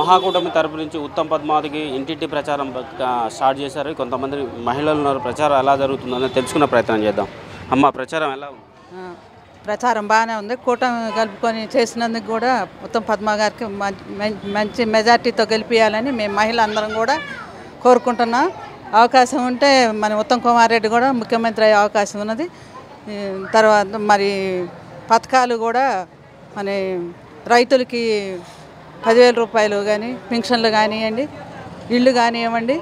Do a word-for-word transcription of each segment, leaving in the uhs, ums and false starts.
మహాకూటమి తరపు నుంచి ఉత్తమ్ పద్మావతికి ఇంటింటి ప్రచారం స్టార్ట్ చేశారు. కొంతమంది మహిళలు ఉన్నారు. ప్రచారం ఎలా జరుగుతుందని తెలుసుకునే ప్రయత్నం చేద్దాం. అమ్మ, ప్రచారం ఎలా ఉంది? ప్రచారం బాగానే ఉంది. కూటమి కలుపుకొని చేసినందుకు కూడా ఉత్తమ్ పద్మ గారికి మంచి మెజార్టీతో గెలిపించాలని మేము మహిళలందరం కూడా కోరుకుంటున్నాం. అవకాశం ఉంటే మన ఉత్తమ్ కుమార్ రెడ్డి కూడా ముఖ్యమంత్రి అయ్యే అవకాశం ఉన్నది. తర్వాత మరి పథకాలు కూడా మన రైతులకి పదివేల రూపాయలు కానీ పెన్షన్లు కానివ్వండి, ఇళ్ళు కానివ్వండి,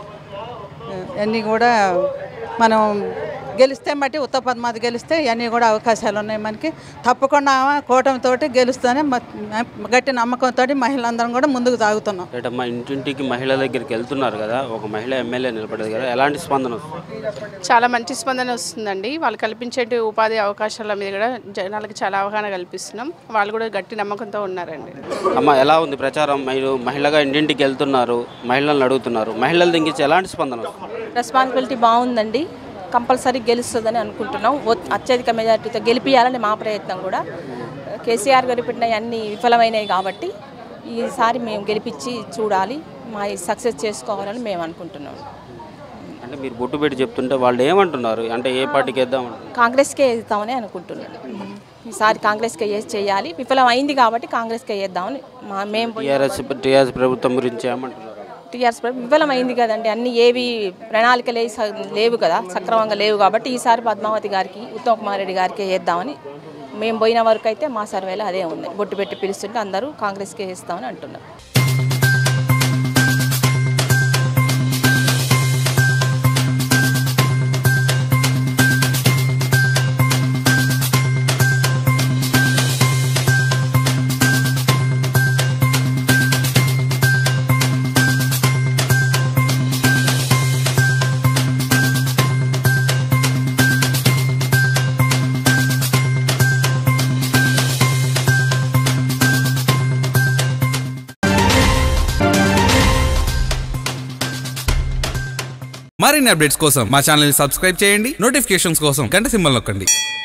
అన్నీ కూడా మనం గెలిస్తే మట్టి ఉత్తమ్ పద్మావతి గెలిస్తే ఇవన్నీ కూడా అవకాశాలు ఉన్నాయి మనకి. తప్పకుండా కూటమితోటి గెలుస్తూనే గట్టి నమ్మకంతో మహిళలందరం కూడా ముందుకు సాగుతున్నాం. మా ఇంటింటికి మహిళల దగ్గరికి వెళ్తున్నారు కదా, ఒక మహిళ ఎమ్మెల్యే నిలబడేది కదా, ఎలాంటి స్పందన వస్తుంది? చాలా మంచి స్పందన వస్తుందండి. వాళ్ళు కల్పించే ఉపాధి అవకాశాల మీద కూడా జనాలకు చాలా అవగాహన కల్పిస్తున్నాం. వాళ్ళు కూడా గట్టి నమ్మకంతో ఉన్నారండి. అమ్మ, ఎలా ఉంది ప్రచారం? మీరు మహిళగా ఇంటింటికి వెళ్తున్నారు, మహిళలను అడుగుతున్నారు, మహిళల దగ్గర ఎలాంటి స్పందన వస్తుంది? రెస్పాన్సిబిలిటీ బాగుందండి. కంపల్సరీ గెలుస్తుందని అనుకుంటున్నాం. అత్యధిక మెజార్టీతో గెలిపించాలని మా ప్రయత్నం కూడా. కేసీఆర్ గారు పెట్టినవి అన్నీ విఫలమైనవి కాబట్టి ఈసారి మేము గెలిపించి చూడాలి, మా సక్సెస్ చేసుకోవాలని మేము అనుకుంటున్నాం. అంటే మీరు బొట్టు పెట్టి చెప్తుంటే వాళ్ళు ఏమంటున్నారు? అంటే ఏ పార్టీకి వేద్దాం? కాంగ్రెస్కే వేద్దామని అనుకుంటున్నాం. ఈసారి కాంగ్రెస్కే వేసి చేయాలి. విఫలం అయింది కాబట్టి కాంగ్రెస్కే వేద్దామని మా మేము టీఆర్ఎస్ టీఆర్ఎస్ ప్రభుత్వం గురించి ఏమంటున్నారు? టీఆర్ఎస్ విఫలమైంది కదండి. అన్ని ఏవి ప్రణాళికలే లేవు కదా, సక్రమంగా లేవు కాబట్టి ఈసారి పద్మావతి గారికి, ఉత్తమ్ కుమార్ రెడ్డి గారికి వేద్దామని మేము పోయిన వరకు అయితే మా సర్వేలో అదే ఉంది. బొట్టు పెట్టి పిలుస్తుంటే అందరూ కాంగ్రెస్కే వేస్తామని అంటున్నారు. మరిన్ని అప్డేట్స్ కోసం మా ఛానల్ ని సబ్స్క్రైబ్ చేయండి. నోటిఫికేషన్స్ కోసం గంట సింబల్ నొక్కండి.